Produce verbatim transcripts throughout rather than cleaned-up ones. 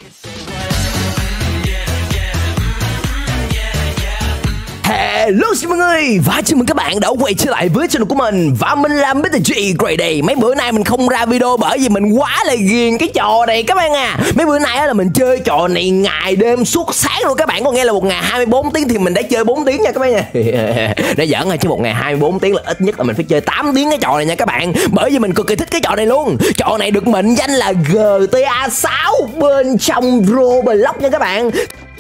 Hello xin mọi người và chào mừng các bạn đã quay trở lại với channel của mình. Và mình là mít tơ G Grady. Mấy bữa nay mình không ra video bởi vì mình quá là ghiền cái trò này các bạn à. Mấy bữa nay là mình chơi trò này ngày đêm suốt sáng luôn các bạn. Có nghe là một ngày hai mươi bốn tiếng thì mình đã chơi bốn tiếng nha các bạn nha. Nó giỡn rồi chứ một ngày hai mươi bốn tiếng là ít nhất là mình phải chơi tám tiếng cái trò này nha các bạn. Bởi vì mình cực kỳ thích cái trò này luôn. Trò này được mệnh danh là G T A sáu bên trong Roblox nha các bạn.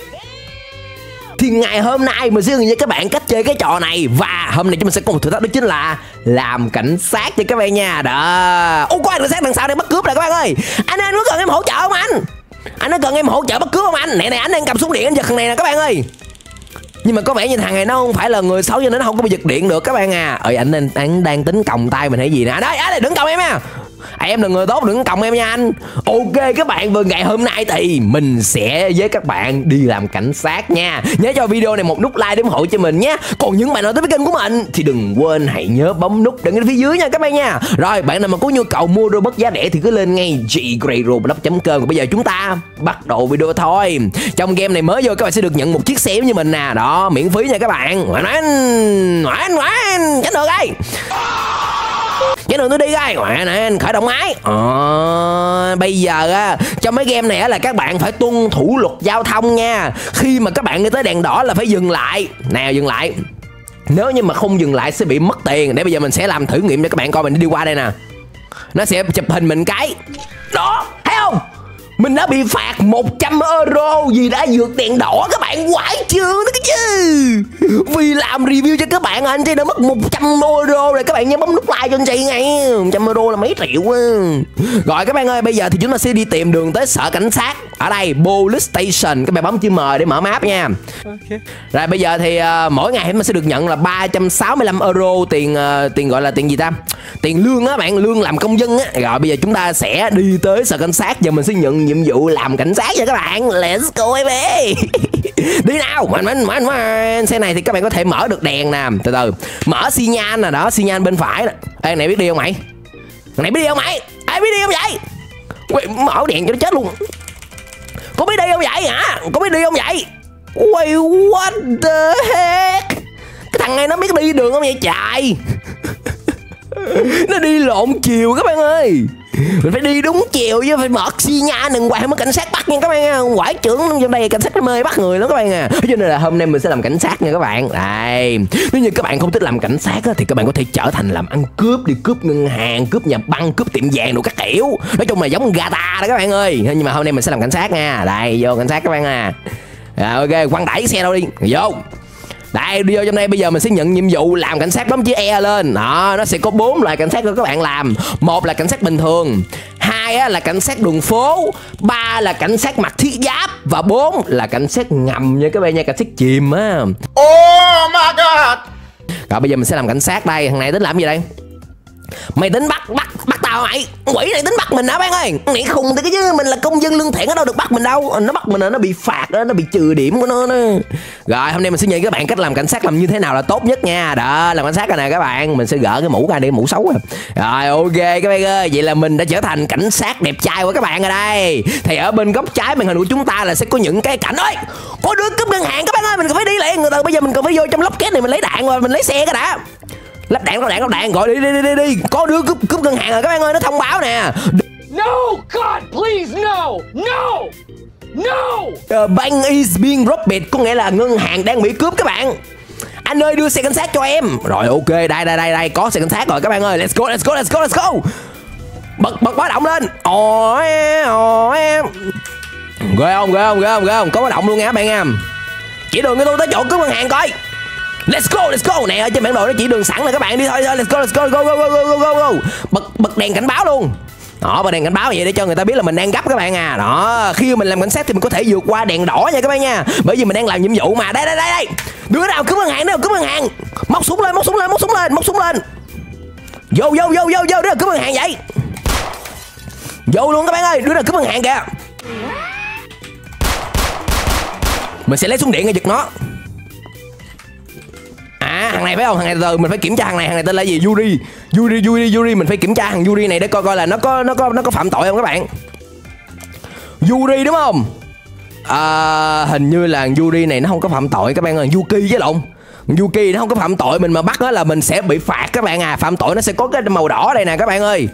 Thì ngày hôm nay mình sẽ hướng dẫn các bạn cách chơi cái trò này. Và hôm nay chúng mình sẽ có một thử thách, đó chính là làm cảnh sát cho các bạn nha. Đó. Ô, có anh cảnh sát đằng sau đây bắt cướp rồi các bạn ơi. Anh anh có cần em hỗ trợ không anh? Anh có cần em hỗ trợ bắt cướp không anh? Nè nè, anh đang cầm súng điện anh giật thằng này nè các bạn ơi. Nhưng mà có vẻ như thằng này nó không phải là người xấu cho nên nó không có bị giật điện được các bạn à. Ơi anh, anh, anh đang tính còng tay mình hay gì nè. Đấy, anh đừng còng em nha. À, em là người tốt, đừng còng em nha anh. Ok các bạn, vừa ngày hôm nay thì mình sẽ với các bạn đi làm cảnh sát nha. Nhớ cho video này một nút like để ủng hộ cho mình nhé. Còn những bạn nào tới với kênh của mình thì đừng quên hãy nhớ bấm nút đằng phía dưới nha các bạn nha. Rồi bạn nào mà có nhu cầu mua Robux giá rẻ thì cứ lên ngay g grade roblox chấm com. Còn bây giờ chúng ta bắt đầu video thôi. Trong game này mới vô các bạn sẽ được nhận một chiếc xe giống như mình nè. Đó, miễn phí nha các bạn. Ngoan ngoan ngoan, tránh được đây. Cái đường tôi đi coi, ngoại nè, khởi động máy. Ờ, bây giờ á, trong mấy game này á là các bạn phải tuân thủ luật giao thông nha. Khi mà các bạn đi tới đèn đỏ là phải dừng lại. Nào dừng lại. Nếu như mà không dừng lại sẽ bị mất tiền. Để bây giờ mình sẽ làm thử nghiệm cho các bạn coi. Mình đi qua đây nè. Nó sẽ chụp hình mình cái. Đó, thấy không? Mình đã bị phạt một trăm euro vì đã vượt đèn đỏ các bạn, quái chưa đó cái chứ. Vì làm review cho các bạn anh Chị đã mất một trăm euro rồi. Các bạn nhớ bấm nút like cho anh Chị ngay. một trăm euro là mấy triệu á. Rồi các bạn ơi, bây giờ thì chúng ta sẽ đi tìm đường tới sở cảnh sát. Ở đây Police Station. Các bạn bấm chữ M để mở map nha. Okay. Rồi bây giờ thì uh, mỗi ngày chúng ta sẽ được nhận là ba trăm sáu mươi lăm euro tiền uh, tiền gọi là tiền gì ta? Tiền lương á bạn, lương làm công dân á. Rồi bây giờ chúng ta sẽ đi tới sở cảnh sát. Giờ mình sẽ nhận nhiệm vụ làm cảnh sát nha các bạn. Let's go baby. Đi nào. Mình mình mình mình. Xe này thì các bạn có thể mở được đèn nè. Từ từ. Mở xi nhan nè, đó, xi nhan bên phải nè. Ê, này biết đi không mày? Này biết đi không mày? Ai biết đi không vậy? Ui, mở đèn cho nó chết luôn. Có biết đi không vậy hả? Có biết đi không vậy? Wait, what the heck? Cái thằng này nó biết đi đường không vậy trời? Nó đi lộn chiều các bạn ơi. Mình phải đi đúng chiều chứ, phải mở xi nha đừng quay mới cảnh sát bắt nha các bạn. Quải trưởng trong đây cảnh sát nó mê bắt người đó các bạn à. Cho nên là hôm nay mình sẽ làm cảnh sát nha các bạn. Đây, nếu như các bạn không thích làm cảnh sát á, thì các bạn có thể trở thành làm ăn cướp, đi cướp ngân hàng, cướp nhà băng, cướp tiệm vàng đồ các kiểu. Nói chung là giống Gata đó các bạn ơi. Nhưng mà hôm nay mình sẽ làm cảnh sát nha. Đây, vô cảnh sát các bạn à. Rồi, ok, quăng đẩy xe đâu đi. Vô. Đây, đi vô trong đây. Bây giờ mình sẽ nhận nhiệm vụ làm cảnh sát, bấm chữ E lên. Đó, nó sẽ có bốn loại cảnh sát cho các bạn làm. Một là cảnh sát bình thường, hai á, là cảnh sát đường phố, ba là cảnh sát mặc thiết giáp, và bốn là cảnh sát ngầm nha các bạn nha, cảnh sát chìm á. Oh my god. Rồi bây giờ mình sẽ làm cảnh sát đây. Thằng này tính làm gì đây? Mày tính bắt bắt bắt tao mày? Quỷ này tính bắt mình hả bạn ơi? Mày khùng thì cái chứ, mình là công dân lương thiện, ở đâu được bắt mình đâu. Nó bắt mình là nó bị phạt đó, nó bị trừ điểm của nó đó. Rồi hôm nay mình sẽ dạy các bạn cách làm cảnh sát làm như thế nào là tốt nhất nha. Đó, làm cảnh sát này các bạn. Mình sẽ gỡ cái mũ ra đi, mũ xấu à. Rồi ok các bạn ơi, vậy là mình đã trở thành cảnh sát đẹp trai của các bạn ở đây. Thì ở bên góc trái màn hình của chúng ta là sẽ có những cái cảnh ơi. Có đứa cướp ngân hàng các bạn ơi, mình cần phải đi liền. Người ta bây giờ mình cần phải vô trong lốc két này mình lấy đạn và mình lấy xe cái đã. Lắp đạn, lắp đạn, lắp đạn, gọi đi đi đi đi đi. Có đứa cướp cướp ngân hàng rồi các bạn ơi, nó thông báo nè. No, God, please, no, no, no. Uh, bank is being robbed, có nghĩa là ngân hàng đang bị cướp các bạn. Anh ơi đưa xe cảnh sát cho em. Rồi ok, đây đây đây đây, có xe cảnh sát rồi các bạn ơi. Let's go, let's go, let's go, let's go. Bật bật báo động lên. Ồ ồ em. Ghê không, ghê không, ghê không, ghê không. Có báo động luôn nha các bạn nha. Chỉ đường cho tôi tới chỗ cướp ngân hàng coi. Let's go, let's go. Nè, ở trên bản đồ nó chỉ đường sẵn rồi các bạn, đi thôi thôi. Let's go, let's go, go, go, go, go, go, go. Bật bật đèn cảnh báo luôn. Đó, bật đèn cảnh báo vậy để cho người ta biết là mình đang gấp các bạn à. Đó, khi mình làm cảnh sát thì mình có thể vượt qua đèn đỏ nha các bạn nha. Bởi vì mình đang làm nhiệm vụ mà. Đây đây đây đây. Đứa nào cướp ngân hàng, đứa nào cướp ngân hàng. Móc súng lên, móc súng lên, móc súng lên, móc súng lên. Vô vô vô vô vô, đứa nào cướp ngân hàng vậy? Vô luôn các bạn ơi, đứa nào cướp ngân hàng kìa. Mình sẽ lấy súng điện để giật nó. À, thằng này phải không? Thằng này từ mình phải kiểm tra thằng này, thằng này tên là gì? Yuri. Yuri Yuri Yuri, mình phải kiểm tra thằng Yuri này để coi coi là nó có nó có nó có phạm tội không các bạn. Yuri đúng không? À, hình như là Yuri này nó không có phạm tội các bạn ơi. Yuki với lộn. Yuki nó không có phạm tội, mình mà bắt nó là mình sẽ bị phạt các bạn à. Phạm tội nó sẽ có cái màu đỏ đây nè các bạn ơi.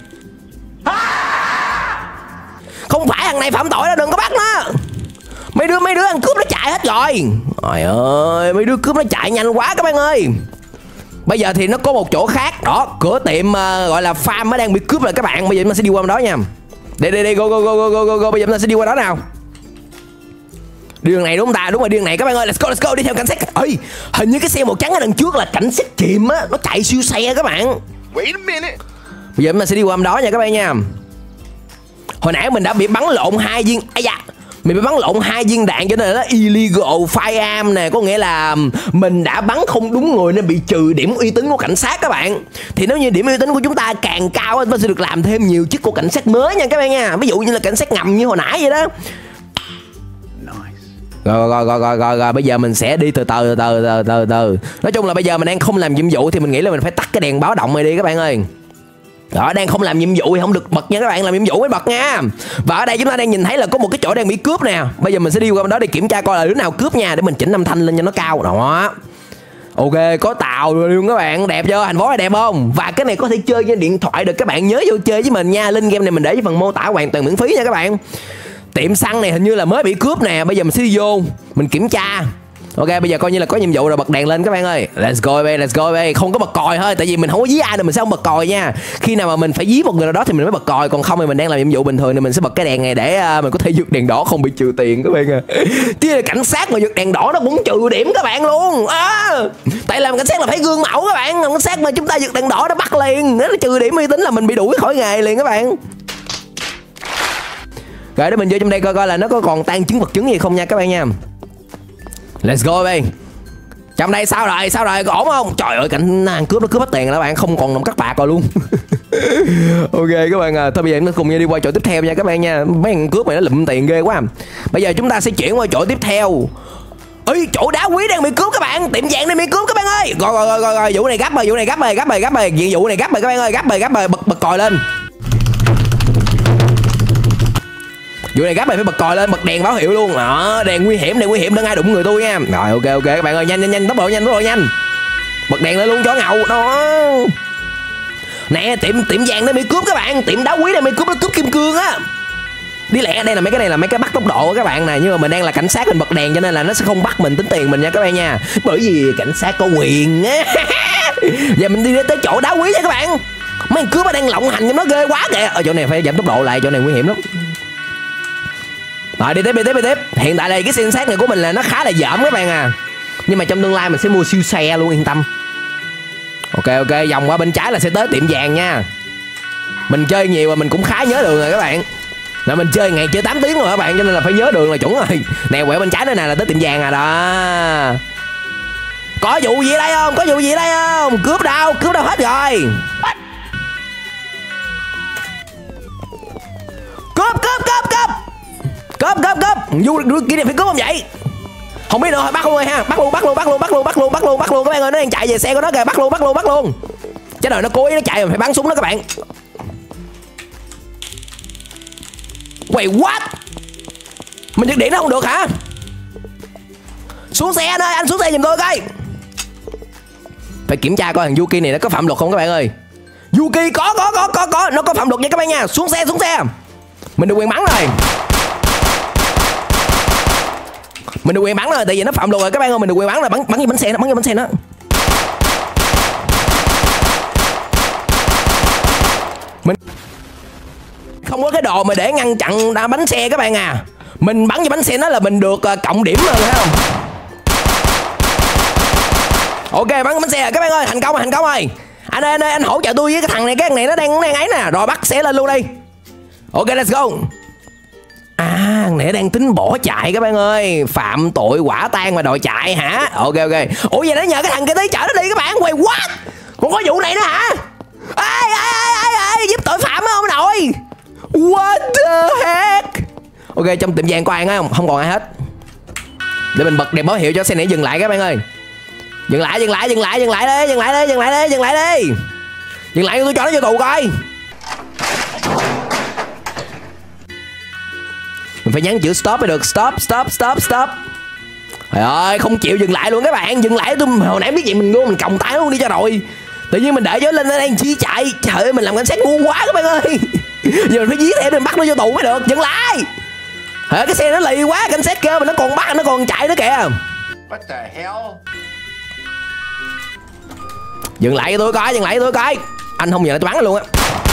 Không phải thằng này phạm tội đó, đừng có bắt nó. Mấy đứa mấy đứa ăn cướp nó chạy hết rồi. Trời ơi, mấy đứa cướp nó chạy nhanh quá các bạn ơi. Bây giờ thì nó có một chỗ khác. Đó, cửa tiệm uh, gọi là farm mới đang bị cướp rồi các bạn. Bây giờ chúng ta sẽ đi qua bên đó nha. Đi đi đi, go go go go go go. Bây giờ chúng ta sẽ đi qua đó nào. Đường này đúng không ta? Đúng rồi, đường này các bạn ơi. Let's go, let's go, đi theo cảnh sát. Ơi, hình như cái xe màu trắng ở đằng trước là cảnh sát chìm á. Nó chạy siêu xe các bạn. Wait a minute. Bây giờ chúng ta sẽ đi qua bên đó nha các bạn nha. Hồi nãy mình đã bị bắn lộn hai viên. Ây da, mình bị bắn lộn hai viên đạn cho nên là nó illegal firearm nè, có nghĩa là mình đã bắn không đúng người nên bị trừ điểm uy tín của cảnh sát các bạn. Thì nếu như điểm uy tín của chúng ta càng cao, chúng ta sẽ được làm thêm nhiều chức của cảnh sát mới nha các bạn nha. Ví dụ như là cảnh sát ngầm như hồi nãy vậy đó. Rồi rồi rồi rồi rồi, rồi. Bây giờ mình sẽ đi từ từ từ từ từ từ. Nói chung là bây giờ mình đang không làm nhiệm vụ thì mình nghĩ là mình phải tắt cái đèn báo động này đi các bạn ơi. Đó, đang không làm nhiệm vụ thì không được bật nha các bạn, làm nhiệm vụ mới bật nha. Và ở đây chúng ta đang nhìn thấy là có một cái chỗ đang bị cướp nè. Bây giờ mình sẽ đi qua bên đó để kiểm tra coi là đứa nào cướp nha, để mình chỉnh âm thanh lên cho nó cao. Đó. Ok, có tàu luôn các bạn, đẹp chưa? Thành phố này đẹp không? Và cái này có thể chơi trên điện thoại được, các bạn nhớ vô chơi với mình nha. Link game này mình để với phần mô tả hoàn toàn miễn phí nha các bạn. Tiệm xăng này hình như là mới bị cướp nè. Bây giờ mình sẽ đi vô, mình kiểm tra. Ok, bây giờ coi như là có nhiệm vụ rồi, bật đèn lên các bạn ơi. Let's go baby, let's go baby. Không có bật còi thôi, tại vì mình không có dí ai nên mình sẽ không bật còi nha. Khi nào mà mình phải dí một người nào đó thì mình mới bật còi, còn không thì mình đang làm nhiệm vụ bình thường thì mình sẽ bật cái đèn này để uh, mình có thể vượt đèn đỏ không bị trừ tiền các bạn à. Chứ là cảnh sát mà vượt đèn đỏ nó cũng trừ điểm các bạn luôn. À, tại làm cảnh sát là phải gương mẫu các bạn. Làm cảnh sát mà chúng ta vượt đèn đỏ nó bắt liền, nó trừ điểm uy tín là mình bị đuổi khỏi nghề liền các bạn. Rồi để mình vô trong đây coi coi là nó có còn tan chứng vật chứng gì không nha các bạn nha. Let's go baby. Trong đây sao rồi, sao rồi, có ổn không? Trời ơi, cảnh ăn cướp nó cướp hết tiền rồi các bạn, không còn nằm cắt bạc rồi luôn. Ok các bạn à, thôi bây giờ chúng ta cùng nhau đi qua chỗ tiếp theo nha các bạn nha. Mấy thằng cướp này nó lụm tiền ghê quá. Bây giờ chúng ta sẽ chuyển qua chỗ tiếp theo. Ơi, chỗ đá quý đang bị cướp các bạn, tiệm vàng đang bị cướp các bạn ơi. Rồi rồi rồi rồi, vụ này gấp rồi, vụ này gấp rồi, gấp rồi, gấp rồi, vụ này gấp rồi các bạn ơi, gấp rồi, gấp rồi, bật bật còi lên. Vụ này gấp mày phải bật còi lên, bật đèn báo hiệu luôn. Đó, đèn nguy hiểm, đèn nguy hiểm, đừng ai đụng người tôi nha. Rồi ok ok các bạn ơi, nhanh nhanh nhanh, tốc độ nhanh, tốc độ nhanh. Bật đèn lên luôn chó ngầu. Đó. Nè, tiệm tiệm vàng nó bị cướp các bạn, tiệm đá quý này bị cướp, nó cướp kim cương á. Đi lẹ, đây là mấy cái này là mấy cái bắt tốc độ các bạn này, nhưng mà mình đang là cảnh sát mình bật đèn cho nên là nó sẽ không bắt mình tính tiền mình nha các bạn nha. Bởi vì cảnh sát có quyền á. Giờ mình đi tới chỗ đá quý nha các bạn. Mấy thằng cướp đang lộng hành cho nó ghê quá kìa. Ở chỗ này phải giảm tốc độ lại, chỗ này nguy hiểm lắm. Rồi đi tiếp đi tiếp đi tiếp. Hiện tại đây cái xe sát này của mình là nó khá là dởm các bạn à. Nhưng mà trong tương lai mình sẽ mua siêu xe luôn, yên tâm. Ok ok, vòng qua bên trái là sẽ tới tiệm vàng nha. Mình chơi nhiều và mình cũng khá nhớ đường rồi các bạn. Là mình chơi ngày chơi tám tiếng rồi các bạn, cho nên là phải nhớ đường là chuẩn rồi. Nè, quẹo bên trái nữa nè là tới tiệm vàng à đó. Có vụ gì ở đây không? Có vụ gì ở đây không? Cướp đâu? Cướp đâu hết rồi? Cướp cướp cướp cướp. Cướp cướp cướp. Du kia này phải cướp không vậy? Không biết nữa, bắt luôn rồi ha. Bắt luôn, bắt luôn, bắt luôn, bắt luôn, bắt luôn, bắt luôn, bắt luôn các bạn ơi, nó đang chạy về xe của nó kìa, bắt luôn, bắt luôn, bắt luôn. Chứ đời nó cố ý nó chạy mà phải bắn súng đó các bạn. Wait what? Mình giật điện nó không được hả? Xuống xe anh ơi, anh xuống xe giùm tôi coi. Phải kiểm tra coi thằng Yuki này nó có phạm luật không các bạn ơi. Yuki có có có có có, nó có phạm luật nha các bạn nha. Xuống xe, xuống xe. Mình được quyền bắn rồi. Mình được quyền bắn rồi, tại vì nó phạm luật rồi các bạn ơi, mình được quyền bắn rồi, bắn bắn như bánh xe nó, bắn như bánh xe nó. Mình không có cái đồ mà để ngăn chặn đá bánh xe các bạn à. Mình bắn như bánh xe nó là mình được uh, cộng điểm rồi, thấy không? Ok, bắn bánh xe rồi các bạn ơi, thành công rồi, thành công rồi. Anh ơi, anh ơi, anh hỗ trợ tôi với cái thằng này, cái thằng này nó đang nó đang ấy nè, rồi bắt xe lên luôn đi. Ok, let's go. À, thằng này đang tính bỏ chạy các bạn ơi. Phạm tội quả tang mà đòi chạy hả? Ok ok. Ủa vậy nó nhờ cái thằng kia tới chở nó đi các bạn. Quay what? Còn có vụ này nữa hả? Ê ê ê ê ê, giúp tội phạm á ông nội. What the heck? Ok, trong tiệm vàng có ai không? Không còn ai hết. Để mình bật đèn báo hiệu cho xe này dừng lại các bạn ơi. Dừng lại, dừng lại, dừng lại, dừng lại đi, dừng lại đi, dừng lại đi, dừng lại đi. Dừng lại tôi cho nó vô tù coi. Mình phải nhắn chữ stop mới được. Stop stop stop stop. Trời ơi, không chịu dừng lại luôn các bạn. Dừng lại tôi hồi nãy biết vậy mình ngu mình còng tay luôn đi cho rồi. Tự nhiên mình để gió lên đây chi chạy. Trời ơi mình làm cảnh sát ngu quá các bạn ơi. Giờ mình phải dí theo mình bắt nó vô tù mới được. Dừng lại. Hả, cái xe nó lì quá, cảnh sát kêu mà nó còn bắt nó còn chạy nữa kìa. What the hell? Dừng lại cho tôi coi, dừng lại cho tôi coi. Anh không giờ tôi bắn luôn á.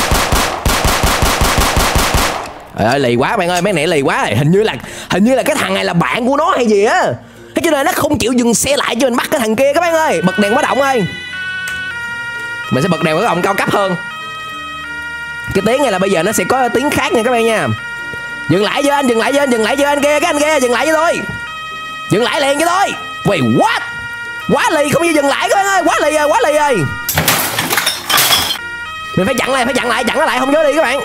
Trời ơi lì quá các bạn ơi, mấy này lì quá. Hình như là hình như là cái thằng này là bạn của nó hay gì á. Thế cho nên nó không chịu dừng xe lại cho mình bắt cái thằng kia các bạn ơi. Bật đèn báo động ơi. Mình sẽ bật đèn báo động cao cấp hơn. Cái tiếng này là bây giờ nó sẽ có tiếng khác nha các bạn nha. Dừng lại cho anh, dừng lại cho anh, dừng lại cho anh kia, cái anh kia dừng lại cho tôi. Dừng lại liền cho tôi. Wait what? Quá lì không như dừng lại các bạn ơi, quá lì rồi, quá lì rồi. Mình phải chặn lại, phải chặn lại, chặn nó lại không dối đi các bạn.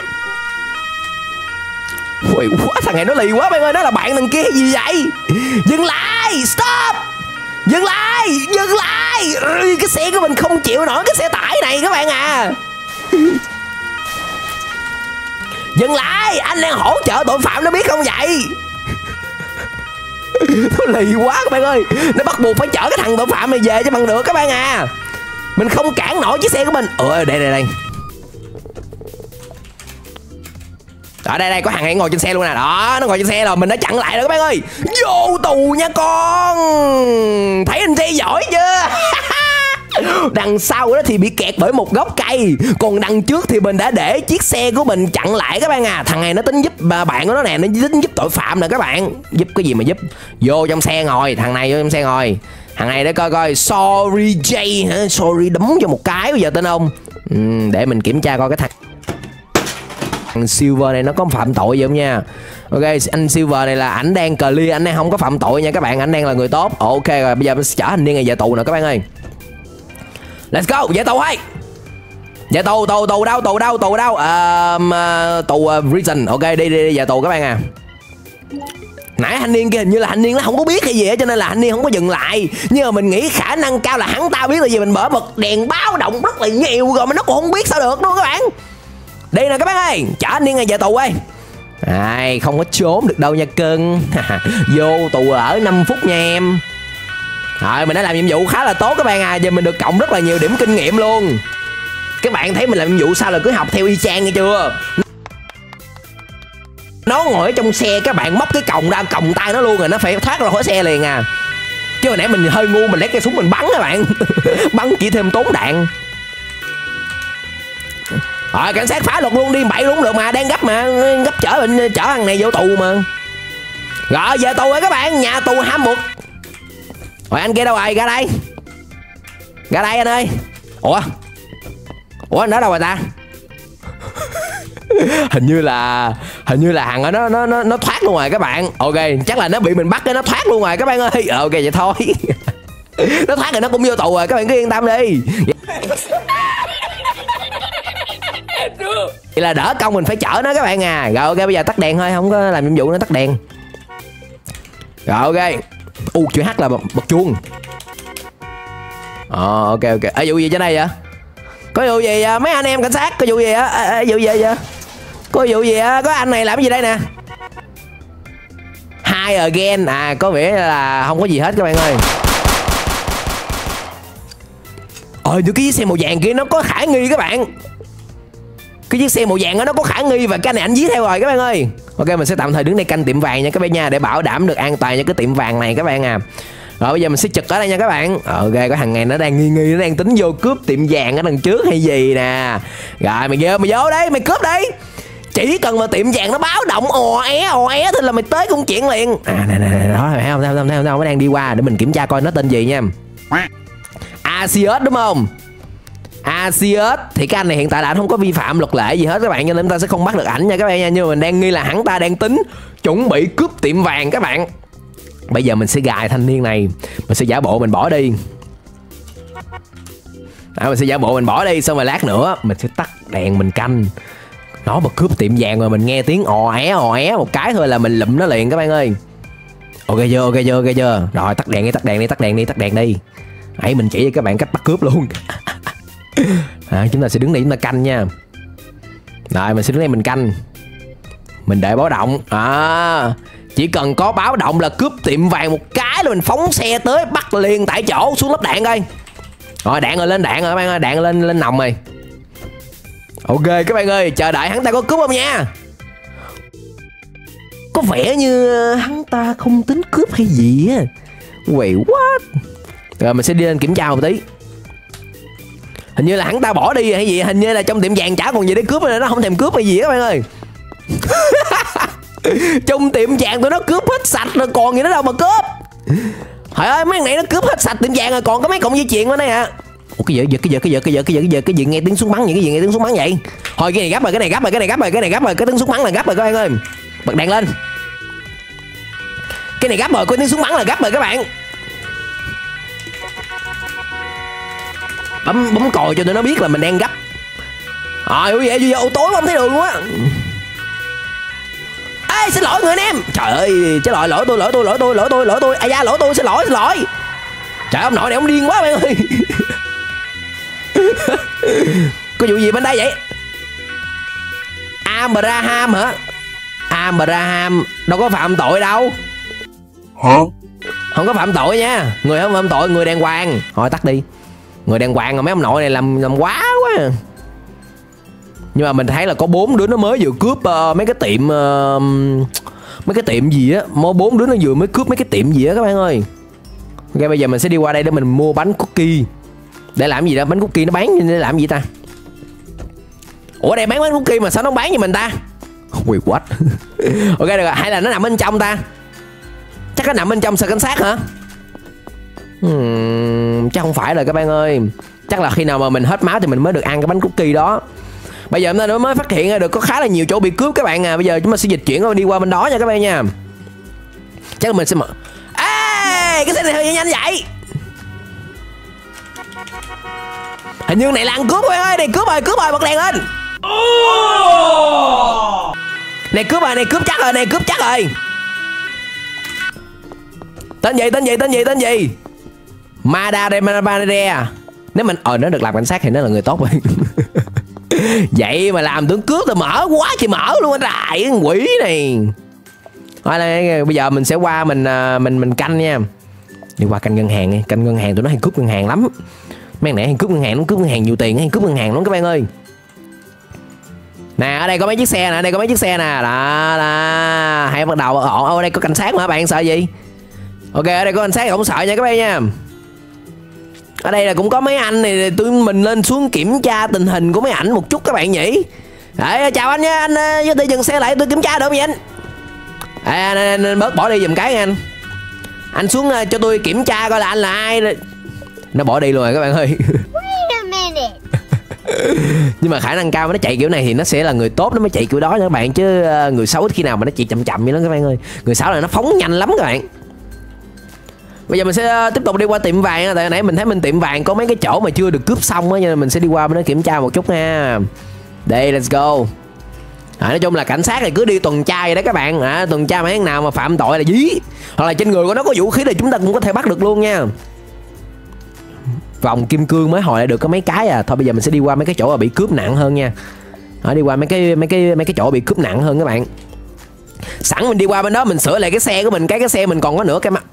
Ui quá, thằng này nó lì quá bạn ơi, nó là bạn thằng kia gì vậy? Dừng lại, stop. Dừng lại, dừng lại. Ừ, cái xe của mình không chịu nổi cái xe tải này các bạn à. Dừng lại, anh đang hỗ trợ tội phạm nó biết không vậy? Nó lì quá các bạn ơi. Nó bắt buộc phải chở cái thằng tội phạm này về cho bằng được các bạn à. Mình không cản nổi chiếc xe của mình. Ủa đây đây đây. Ở đây đây có thằng này ngồi trên xe luôn nè. Đó nó ngồi trên xe rồi mình đã chặn lại rồi các bạn ơi. Vô tù nha con. Thấy anh xe giỏi chưa? Đằng sau đó thì bị kẹt bởi một gốc cây. Còn đằng trước thì mình đã để chiếc xe của mình chặn lại các bạn à. Thằng này nó tính giúp bạn của nó nè. Nó tính giúp tội phạm nè các bạn. Giúp cái gì mà giúp. Vô trong xe ngồi. Thằng này vô trong xe ngồi. Thằng này để coi coi. Sorry Jay hả? Sorry đấm cho một cái bây giờ tên ông. ừ, Để mình kiểm tra coi cái thằng Thằng Silver này nó có phạm tội gì không nha. Ok, anh Silver này là ảnh đang clear, anh đang không có phạm tội nha các bạn, ảnh đang là người tốt. Ok rồi, bây giờ mình sẽ chở anh đi này về tù nè các bạn ơi. Let's go, về tù hay. Về tù, tù, tù đâu, tù đâu, tù đâu? Uh, tù uh, prison. Ok, đi, đi, đi về tù các bạn à. Nãy thanh niên kia hình như là thanh niên nó không có biết hay gì á, cho nên là thanh niên không có dừng lại. Nhưng mà mình nghĩ khả năng cao là hắn ta biết là gì, mình mở bật đèn báo động rất là nhiều rồi mà nó còn không biết sao được đúng không các bạn. Đi nè các bạn ơi, chở anh đi ngay về tù ơi. Ai, không có trốn được đâu nha cưng. Vô tù ở năm phút nha em. Rồi mình đã làm nhiệm vụ khá là tốt các bạn à. Giờ mình được cộng rất là nhiều điểm kinh nghiệm luôn. Các bạn thấy mình làm nhiệm vụ sao là cứ học theo y chang nghe chưa. Nó ngồi ở trong xe, các bạn móc cái còng ra, còng tay nó luôn rồi, nó phải thoát ra khỏi xe liền à. Chứ hồi nãy mình hơi ngu, mình lấy cây súng mình bắn các bạn. Bắn chỉ thêm tốn đạn. Rồi cảnh sát phá luật luôn, đi bậy luôn được mà, đang gấp mà, gấp chở mình chở thằng này vô tù mà. Rồi về tù rồi các bạn, nhà tù hai một. Rồi anh kia đâu rồi, ra đây. Ra đây anh ơi. Ủa Ủa anh ở đâu rồi ta? Hình như là Hình như là thằng ở nó nó nó nó thoát luôn rồi các bạn. Ok, chắc là nó bị mình bắt cái nó thoát luôn rồi các bạn ơi. Ok vậy thôi. Nó thoát rồi nó cũng vô tù rồi, các bạn cứ yên tâm đi. Vậy là đỡ công mình phải chở nó các bạn à. Rồi ok, bây giờ tắt đèn thôi, không có làm nhiệm vụ nữa, tắt đèn. Rồi ok. U chữ H là bật, bật chuông. Ờ ok ok. Ở vụ gì trên đây vậy? Có vụ gì à? Mấy anh em cảnh sát có vụ gì á? À, à, vụ gì vậy? Có vụ gì á? Có anh này làm cái gì đây nè? Hi again. À có vẻ là không có gì hết các bạn ơi. Ờ cái chiếc xe màu vàng kia nó có khả nghi các bạn. Cái chiếc xe màu vàng đó nó có khả nghi và cái này anh dí theo rồi các bạn ơi. Ok, mình sẽ tạm thời đứng đây canh tiệm vàng nha các bạn nha, để bảo đảm được an toàn cho cái tiệm vàng này các bạn à. Rồi bây giờ mình sẽ trực ở đây nha các bạn. Ok, cái thằng này nó đang nghi nghi, nó đang tính vô cướp tiệm vàng ở đằng trước hay gì nè. Rồi mày vô, mày vô đây, mày cướp đi. Chỉ cần mà tiệm vàng nó báo động ò é ò é thì là mày tới công chuyện liền. À nè nè nè, đó thấy không, thấy không, thấy không, nó đang đi qua để mình kiểm tra coi nó tên gì nha. Asius đúng không? Asius thì cái anh này hiện tại là anh không có vi phạm luật lệ gì hết các bạn, cho nên chúng ta sẽ không bắt được ảnh nha các bạn nha. Nhưng mà mình đang nghi là hắn ta đang tính chuẩn bị cướp tiệm vàng các bạn. Bây giờ mình sẽ gài thanh niên này, mình sẽ giả bộ mình bỏ đi. Đó, mình sẽ giả bộ mình bỏ đi, xong rồi lát nữa mình sẽ tắt đèn mình canh. Nó mà cướp tiệm vàng mà mình nghe tiếng ò é ò é một cái thôi là mình lụm nó liền các bạn ơi. Ok chưa, ok chưa, ok chưa. Rồi tắt đèn đi, tắt đèn đi, tắt đèn đi, tắt đèn đi. Hãy mình chỉ cho các bạn cách bắt cướp luôn. À, chúng ta sẽ đứng đây chúng ta canh nha. Rồi mình sẽ đứng đây mình canh. Mình để báo động. À, chỉ cần có báo động là cướp tiệm vàng một cái là mình phóng xe tới bắt liền tại chỗ, xuống lắp đạn coi. Rồi đạn rồi, lên đạn rồi các bạn ơi, đạn lên lên nòng rồi. Ok các bạn ơi, chờ đợi hắn ta có cướp không nha. Có vẻ như hắn ta không tính cướp hay gì á. Wait what? Rồi mình sẽ đi lên kiểm tra một tí. Hình như là hắn ta bỏ đi hay gì, hình như là trong tiệm vàng chả còn gì để cướp nữa, nó không thèm cướp hay gì các bạn ơi. Trong tiệm vàng tụi nó cướp hết sạch rồi còn gì nữa đâu mà cướp. Trời ơi, mấy thằng này nó cướp hết sạch tiệm vàng rồi, còn có mấy cọng dây chuyền ở đây hả? Ủa cái gì cái gì cái gì cái gì cái gì cái gì cái gì nghe tiếng súng bắn vậy, cái gì nghe tiếng súng bắn vậy? Thôi cái này gấp rồi, cái này gấp rồi, cái này gấp rồi, cái này gấp rồi, cái tiếng súng bắn là gấp rồi các bạn ơi. Bật đèn lên. Cái này gấp rồi, có tiếng súng bắn là gấp rồi các bạn. Bấm bấm còi cho tụi nó biết là mình đang gấp. Rồi ủa vậy ô tối không thấy đường luôn á. Ê xin lỗi người anh em. Trời ơi chứ lỗi lỗi tôi lỗi tôi lỗi tôi lỗi tôi lỗi tôi ai da lỗi tôi xin lỗi xin lỗi. Trời ông nội này ông điên quá bạn ơi. Có vụ gì bên đây vậy? Abraham hả? Abraham đâu có phạm tội đâu. Hả? Không có phạm tội nha. Người không phạm tội, người đàng hoàng. Thôi tắt đi. Người đàng hoàng, rồi mấy ông nội này làm làm quá quá. Nhưng mà mình thấy là có bốn đứa nó mới vừa cướp uh, mấy cái tiệm uh, mấy cái tiệm gì á, mới bốn đứa nó vừa mới cướp mấy cái tiệm gì á các bạn ơi. Ok bây giờ mình sẽ đi qua đây để mình mua bánh cookie. Để làm gì đó, bánh cookie nó bán để làm gì ta? Ủa đây bán bánh cookie mà sao nó bán cho mình ta? Wait what? Ok được rồi, hay là nó nằm bên trong ta? Chắc nó nằm bên trong sở cảnh sát hả? Hmm, chắc không phải rồi các bạn ơi. Chắc là khi nào mà mình hết máu thì mình mới được ăn cái bánh cookie đó. Bây giờ chúng ta mới phát hiện ra được có khá là nhiều chỗ bị cướp các bạn à. Bây giờ chúng ta sẽ dịch chuyển đi qua bên đó nha các bạn nha. Chắc là mình sẽ mở. Ê, cái xe này hơi nhanh vậy. Hình như này là ăn cướp các bạn ơi. Này cướp rồi, cướp rồi, bật đèn lên. Này cướp rồi, này cướp chắc rồi, này cướp chắc rồi. Tên gì, tên gì, tên gì, tên gì? Madare Madare. Nếu mình ờ nó được làm cảnh sát thì nó là người tốt rồi. Vậy mà làm tưởng cướp rồi mở quá thì mở luôn anh trời quỷ này. Thôi đây, bây giờ mình sẽ qua mình mình mình canh nha. Đi qua canh ngân hàng đi, canh ngân hàng tụi nó hay cướp ngân hàng lắm. Mấy thằng này hay cướp ngân hàng, nó cướp ngân hàng nhiều tiền, hay cướp ngân hàng lắm các bạn ơi. Nè ở đây có mấy chiếc xe nè, ở đây có mấy chiếc xe nè, đó là hay bắt đầu ở ở đây có cảnh sát mà bạn sợ gì? Ok ở đây có cảnh sát không sợ nha các bạn nha. Ở đây là cũng có mấy anh này, tụi mình lên xuống kiểm tra tình hình của mấy ảnh một chút các bạn nhỉ. Đấy, chào anh nha, anh với tôi dừng xe lại tôi kiểm tra được không vậy anh? À, anh, anh, anh bớt bỏ đi giùm cái nha anh. Anh xuống cho tôi kiểm tra coi là anh là ai. Nó bỏ đi luôn rồi các bạn ơi. Wait a minute. Nhưng mà khả năng cao mà nó chạy kiểu này thì nó sẽ là người tốt nó mới chạy kiểu đó nha các bạn, chứ người xấu ít khi nào mà nó chạy chậm chậm vậy đó các bạn ơi. Người xấu là nó phóng nhanh lắm các bạn. Bây giờ mình sẽ tiếp tục đi qua tiệm vàng. Tại nãy mình thấy bên tiệm vàng có mấy cái chỗ mà chưa được cướp xong á, nên mình sẽ đi qua bên đó kiểm tra một chút nha. Đây let's go. À, nói chung là cảnh sát thì cứ đi tuần tra vậy đó các bạn. À, tuần tra mấy thằng nào mà phạm tội là dí, hoặc là trên người của nó có vũ khí thì chúng ta cũng có thể bắt được luôn nha. Vòng kim cương mới hồi lại được có mấy cái à. Thôi bây giờ mình sẽ đi qua mấy cái chỗ mà bị cướp nặng hơn nha. À, đi qua mấy cái mấy cái mấy cái chỗ bị cướp nặng hơn các bạn. Sẵn mình đi qua bên đó mình sửa lại cái xe của mình, cái cái xe mình còn có nửa cái mặt.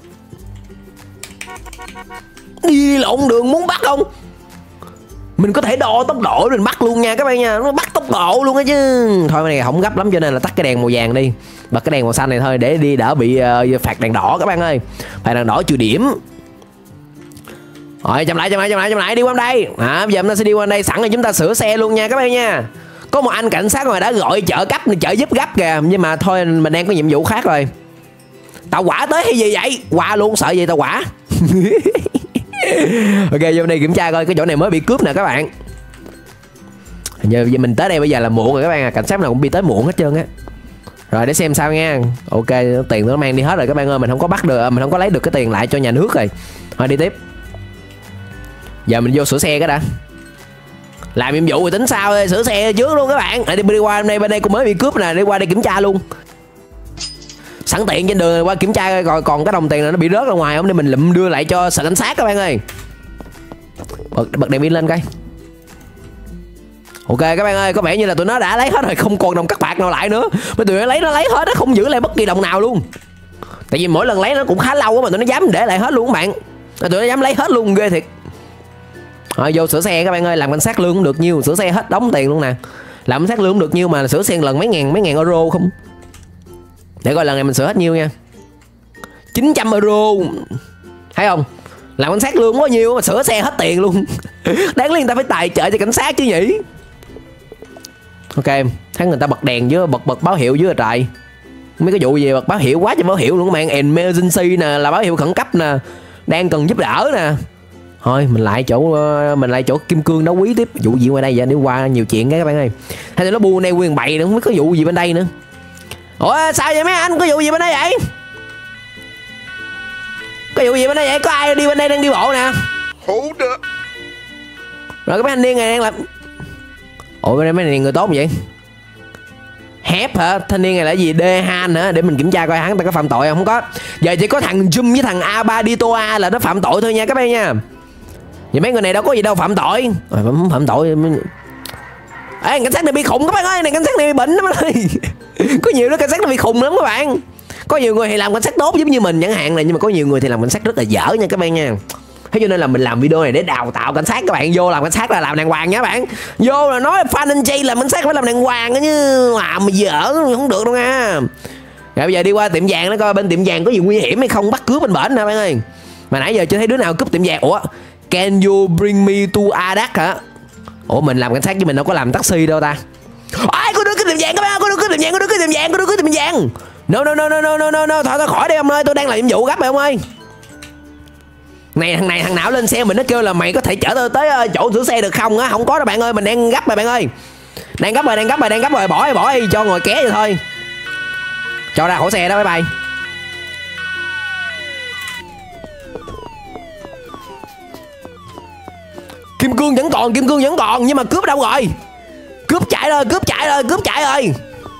Đi lộn đường muốn bắt không? Mình có thể đo tốc độ mình bắt luôn nha các bạn nha. Nó bắt tốc độ luôn á chứ. Thôi cái này không gấp lắm cho nên là tắt cái đèn màu vàng đi. Bật cái đèn màu xanh này thôi để đi đỡ bị uh, phạt đèn đỏ các bạn ơi. Phạt đèn đỏ trừ điểm. Rồi chậm lại chậm lại chậm lại chậm lại đi qua đây. À, bây giờ chúng ta sẽ đi qua đây, sẵn là chúng ta sửa xe luôn nha các bạn nha. Có một anh cảnh sát mà đã gọi trợ cấp, trợ giúp gấp kìa, nhưng mà thôi mình đang có nhiệm vụ khác rồi. Tàu hỏa tới hay gì vậy? Qua luôn sợ gì tàu hỏa. Ok vô đây kiểm tra coi cái chỗ này mới bị cướp nè các bạn. Giờ mình tới đây bây giờ là muộn rồi các bạn à. Cảnh sát nào cũng bị tới muộn hết trơn á. Rồi để xem sao nha. Ok tiền nó mang đi hết rồi các bạn ơi. Mình không có bắt được, mình không có lấy được cái tiền lại cho nhà nước rồi. Thôi đi tiếp. Giờ mình vô sửa xe cái đã. Làm nhiệm vụ rồi tính sao, sửa xe trước luôn các bạn. Đi, đi qua bên đây, bên đây cũng mới bị cướp nè, đi qua đây kiểm tra luôn. Sẵn tiện trên đường qua kiểm tra coi còn cái đồng tiền này nó bị rớt ra ngoài không để mình lụm đưa lại cho sở cảnh sát các bạn ơi. Bật, bật đèn pin lên coi. Ok các bạn ơi, có vẻ như là tụi nó đã lấy hết rồi, không còn đồng cắt bạc nào lại nữa. Mấy tụi nó lấy nó lấy hết, nó không giữ lại bất kỳ đồng nào luôn. Tại vì mỗi lần lấy nó cũng khá lâu mà tụi nó dám để lại hết luôn các bạn. Tụi nó dám lấy hết luôn, ghê thiệt. Rồi vô sửa xe các bạn ơi, làm cảnh sát lương cũng được nhiêu, sửa xe hết đóng tiền luôn nè. Làm cảnh sát lương cũng được nhiêu mà sửa xe lần mấy ngàn mấy ngàn euro không. Để coi lần này mình sửa hết nhiêu nha. chín trăm euro. Thấy không? Làm cảnh sát lương có nhiêu mà sửa xe hết tiền luôn. Đáng lý người ta phải tài trợ cho cảnh sát chứ nhỉ. Ok, thấy người ta bật đèn với bật bật báo hiệu dưới trời. Mấy cái vụ gì bật báo hiệu quá trời báo hiệu luôn các bạn. Emergency nè, là báo hiệu khẩn cấp nè, đang cần giúp đỡ nè. Thôi mình lại chỗ mình lại chỗ kim cương đấu quý tiếp. Vụ gì ngoài đây vậy, đi qua nhiều chuyện cái các bạn ơi. Hay là nó bu này quyền bày nữa, không biết có vụ gì bên đây nữa. Ủa sao vậy mấy anh, có vụ gì bên đây vậy? Có vụ gì bên đây vậy? Có ai đi bên đây đang đi bộ nè? Hold up. Rồi cái mấy anh điên này đang làm. Ủa bên đây mấy này người tốt vậy? Hép hả? Thanh niên này là gì? Đê Han hả? Để mình kiểm tra coi hắn ta có phạm tội không? Không có. Giờ chỉ có thằng Jum với thằng Abaditoa là nó phạm tội thôi nha các bạn nha. Vậy mấy người này đâu có gì đâu phạm tội. Rồi không phạm tội. Ê, cảnh sát này bị khùng các bạn ơi, này cảnh sát này bị bệnh lắm ơi. Có nhiều đứa cảnh sát nó bị khùng lắm các bạn. Có nhiều người thì làm cảnh sát tốt giống như mình chẳng hạn này, nhưng mà có nhiều người thì làm cảnh sát rất là dở nha các bạn nha. Thế cho nên là mình làm video này để đào tạo cảnh sát các bạn. Vô làm cảnh sát là làm đàng hoàng nha các bạn. Vô là nói fan anh chi làm cảnh sát phải làm đàng hoàng chứ làm mà dở không được đâu nha. Rồi bây giờ đi qua tiệm vàng nó coi bên tiệm vàng có gì nguy hiểm hay không, bắt cướp bên bển nè bạn ơi. Mà nãy giờ chưa thấy đứa nào cướp tiệm vàng. Ủa, can you bring me to Adak hả? Ủa mình làm cảnh sát chứ mình đâu có làm taxi đâu ta. Ôi có đứa cướp tiệm vàng các bạn, có đứa cướp tiệm vàng, có đứa cướp tiệm vàng, có đứa cướp tiệm vàng. No no no no no no no no, thôi thôi khỏi đi ông ơi, tôi đang làm nhiệm vụ gấp rồi ông ơi. Này thằng này thằng nào lên xe mình nó kêu là mày có thể chở tôi tới chỗ sửa xe được không á? Không có đâu bạn ơi, mình đang gấp rồi bạn ơi. Đang gấp rồi, đang gấp rồi, đang gấp rồi, bỏ đi, bỏ đi, cho ngồi ké vậy thôi. Cho ra khỏi xe đó, bye bye. Kim cương vẫn còn, kim cương vẫn còn, nhưng mà cướp đâu rồi? Cướp chạy rồi, cướp chạy rồi, cướp chạy rồi.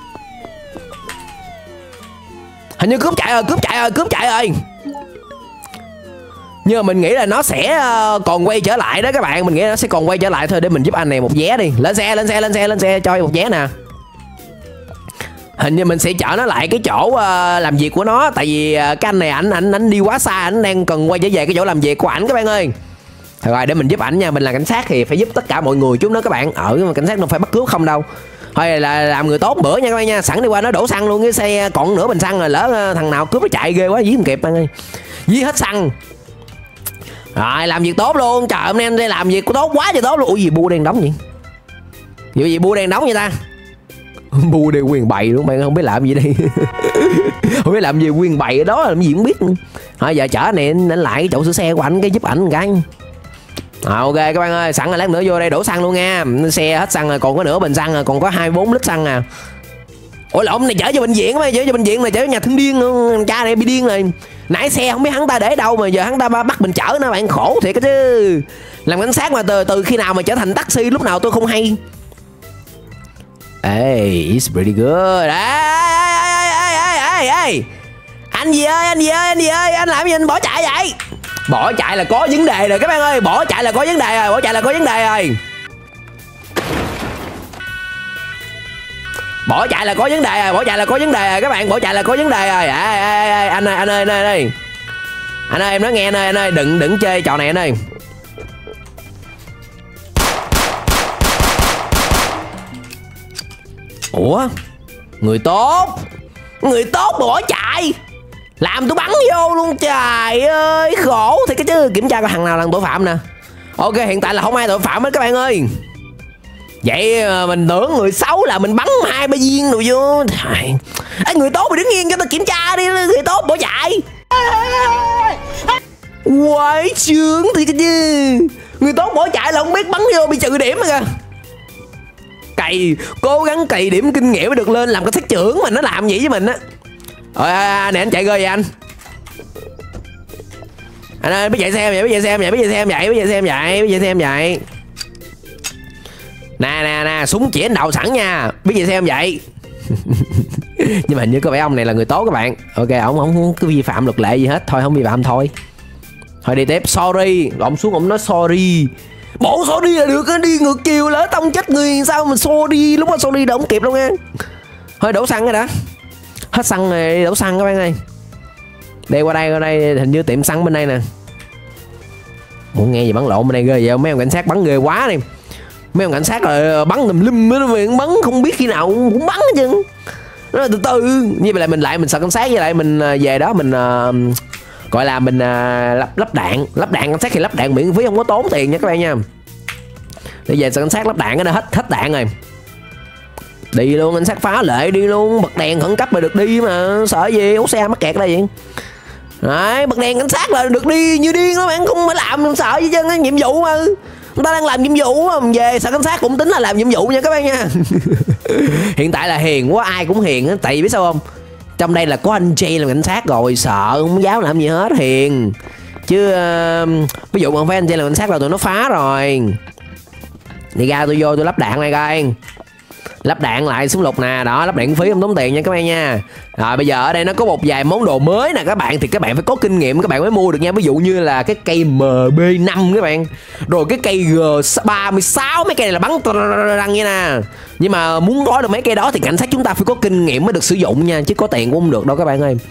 Hình như cướp chạy rồi, cướp chạy rồi, cướp chạy rồi. Nhưng mà mình nghĩ là nó sẽ còn quay trở lại đó các bạn. Mình nghĩ nó sẽ còn quay trở lại thôi. Để mình giúp anh này một vé đi. Lên xe, lên xe, lên xe, lên xe, cho một vé nè. Hình như mình sẽ chở nó lại cái chỗ uh, làm việc của nó. Tại vì uh, cái anh này ảnh ảnh ảnh đi quá xa, ảnh đang cần quay trở về cái chỗ làm việc của ảnh các bạn ơi. Thôi rồi để mình giúp ảnh nha. Mình là cảnh sát thì phải giúp tất cả mọi người chút nữa các bạn. Ở mà cảnh sát đâu phải bắt cướp không đâu. Thôi là làm người tốt bữa nha các bạn nha. Sẵn đi qua nó đổ xăng luôn, cái xe còn nửa bình xăng rồi, lỡ thằng nào cướp nó chạy ghê quá dí không kịp bạn ơi. Dí hết xăng. Rồi làm việc tốt luôn. Trời hôm nay anh đây làm việc tốt quá trời tốt luôn. Ủa gì bu đen đóng vậy? Vụ gì bu đen đóng vậy ta? Bu đen quyền bày luôn bạn, không biết làm gì đây. Không biết làm gì quyền bày ở đó làm gì cũng biết. Thôi giờ chở này anh lại cái chỗ sửa xe của anh cái giúp ảnh cái. À, ok các bạn ơi, sẵn là lát nữa vô đây đổ xăng luôn nha. Xe hết xăng rồi, còn có nửa bình xăng rồi, còn có hai mươi bốn lít xăng à. Ủa lộn, này chở cho bệnh viện mà, chở cho bệnh viện là chở nhà thương điên luôn. Cha này bị điên rồi. Nãy xe không biết hắn ta để đâu mà giờ hắn ta bắt mình chở nó, bạn khổ thiệt chứ. Làm cảnh sát mà từ từ khi nào mà trở thành taxi lúc nào tôi không hay. Hey, it's pretty good. Ê, ê, ê, ê, ê. Anh gì ơi, anh gì ơi, anh gì ơi, anh làm gì anh bỏ chạy vậy? Bỏ chạy là có vấn đề rồi các bạn ơi, bỏ chạy là có vấn đề rồi, bỏ chạy là có vấn đề rồi. Bỏ chạy là có vấn đề rồi, bỏ chạy là có vấn đề rồi các bạn, bỏ chạy là có vấn đề rồi. À, à, à, anh ơi, anh ơi, anh ơi, anh ơi. Anh ơi em nói nghe anh ơi, anh ơi, đừng đừng chơi trò này anh ơi. Ủa? Người tốt. Người tốt mà bỏ chạy. Làm tôi bắn vô luôn, trời ơi, khổ thì cái chứ. Kiểm tra coi thằng nào là tội phạm nè. Ok, hiện tại là không ai tội phạm hết các bạn ơi. Vậy mình tưởng người xấu là mình bắn hai ba viên rồi vô. Ê, người tốt mà đứng yên cho tôi kiểm tra đi. Người tốt bỏ chạy. Quái chướng thì cái chứ. Người tốt bỏ chạy là không biết bắn vô bị trừ điểm rồi kìa. Cày, cố gắng cày điểm kinh nghiệm mới được lên làm cái thất trưởng mà nó làm vậy với mình á. Rồi nè anh chạy rồi anh. Anh ơi biết chạy xe vậy, biết chạy xe vậy, biết chạy xe vậy, biết chạy xe vậy, biết chạy xe vậy. Nè nè nè, súng chỉ anh đầu sẵn nha, biết chạy xe vậy. Nhưng mà hình như có vẻ ông này là người tốt các bạn. Ok, ông không có vi phạm luật lệ gì hết, thôi không vi phạm thôi. Thôi đi tiếp, sorry, ông xuống ông nói sorry. Bộ xô đi là được, đi ngược chiều lỡ tông chết người sao mà xô đi, lúc đó xô đi đâu không kịp đâu nha. Thôi đổ xăng rồi đã. Hết xăng rồi, đổ xăng các bạn ơi. Đây qua đây, qua đây hình như tiệm xăng bên đây nè. Muốn nghe gì bắn lộn bên đây ghê vậy, mấy ông cảnh sát bắn ghê quá đi. Mấy ông cảnh sát rồi bắn tùm lum nó bắn không biết khi nào cũng bắn hết trơn. Nó từ từ như vậy là mình lại mình sợ cảnh sát, với lại mình về đó mình uh, gọi là mình uh, lắp lắp đạn, lắp đạn cảnh sát thì lắp đạn miễn phí không có tốn tiền nha các bạn nha. Bây giờ sợ cảnh sát lắp đạn cái nó hết hết đạn rồi. Đi luôn, cảnh sát phá lệ đi luôn, bật đèn khẩn cấp mà được đi mà, sợ gì, ủa xe mắc kẹt đây vậy. Đấy, bật đèn cảnh sát là được đi như điên đó bạn, không phải làm không sợ gì chứ, cái nhiệm vụ mà. Người ta đang làm nhiệm vụ mà về sợ cảnh sát cũng tính là làm nhiệm vụ nha các bạn nha. Hiện tại là hiền quá, ai cũng hiền á, tại vì biết sao không? Trong đây là có anh Jay làm cảnh sát rồi, sợ không dám làm gì hết, hiền. Chứ uh, ví dụ mà không phải anh Jay làm cảnh sát là tụi nó phá rồi. Đi ra tôi vô tôi lắp đạn này coi. Lắp đạn lại súng lục nè, đó, lắp đạn phí không tốn tiền nha các bạn nha. Rồi bây giờ ở đây nó có một vài món đồ mới nè các bạn, thì các bạn phải có kinh nghiệm các bạn mới mua được nha. Ví dụ như là cái cây M B năm các bạn, rồi cái cây G ba mươi sáu, mấy cây này là bắn răng như nè. Nhưng mà muốn có được mấy cây đó thì cảnh sát chúng ta phải có kinh nghiệm mới được sử dụng nha, chứ có tiền cũng không được đâu các bạn ơi.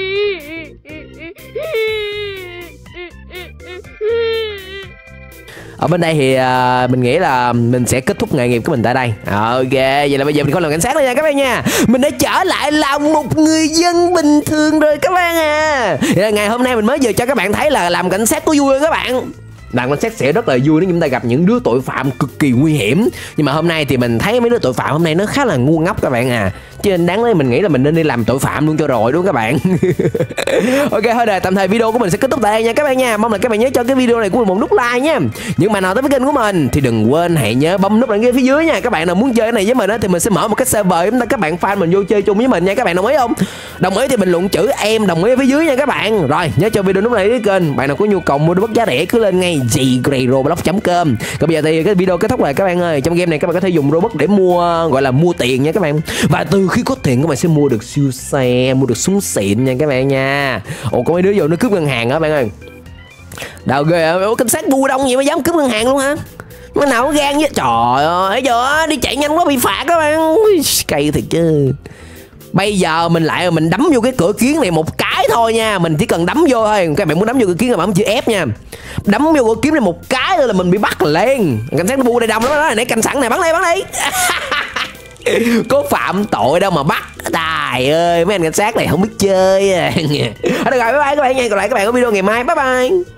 Ở bên đây thì uh, mình nghĩ là mình sẽ kết thúc nghề nghiệp của mình tại đây. Ok, vậy là bây giờ mình không làm cảnh sát nữa nha các bạn nha. Mình đã trở lại làm một người dân bình thường rồi các bạn à. Vậy là ngày hôm nay mình mới vừa cho các bạn thấy là làm cảnh sát có vui không các bạn. Làm cảnh sát sẽ rất là vui nếu chúng ta gặp những đứa tội phạm cực kỳ nguy hiểm. Nhưng mà hôm nay thì mình thấy mấy đứa tội phạm hôm nay nó khá là ngu ngốc các bạn à. Cho nên đáng lẽ mình nghĩ là mình nên đi làm tội phạm luôn cho rồi đúng không các bạn. Ok thôi rồi, tạm thời video của mình sẽ kết thúc tại đây nha các bạn nha. Mong là các bạn nhớ cho cái video này của mình một nút like nha. Những bạn nào tới với kênh của mình thì đừng quên hãy nhớ bấm nút đăng ký phía dưới nha. Các bạn nào muốn chơi cái này với mình á thì mình sẽ mở một cái server chúng ta các bạn fan mình vô chơi chung với mình nha. Các bạn đồng ý không? Đồng ý thì bình luận chữ em đồng ý phía dưới nha các bạn. Rồi nhớ cho video nút này với kênh. Bạn nào có nhu cầu mua đồ bất giá rẻ cứ lên ngay g gray roblox chấm com. Còn bây giờ thì cái video kết thúc rồi các bạn ơi. Trong game này các bạn có thể dùng Robux để mua, gọi là mua tiền nha các bạn. Và từ khi có tiền các bạn sẽ mua được siêu xe, mua được súng xịn nha các bạn nha. Ồ có mấy đứa vô nó cướp ngân hàng đó bạn ơi. Đâu ghê, cảnh sát bu đông vậy mà dám cướp ngân hàng luôn hả? Mà nào có gan với, trời ơi, thấy chưa, đi chạy nhanh quá bị phạt các bạn. Cay thiệt chứ. Bây giờ mình lại mình đấm vô cái cửa kiến này một cái thôi nha. Mình chỉ cần đấm vô thôi. Các bạn muốn đấm vô cửa kiến là bấm chữ F nha. Đấm vô cửa kiến này một cái thôi là mình bị bắt liền. Cảnh sát nó bu đây đông lắm đó. Nãy canh sẵn này, bắn đi bắn đi. Có phạm tội đâu mà bắt. Tài ơi, mấy anh cảnh sát này không biết chơi. Thôi được rồi, bye bye các bạn nha. Còn lại các bạn có video ngày mai. Bye bye.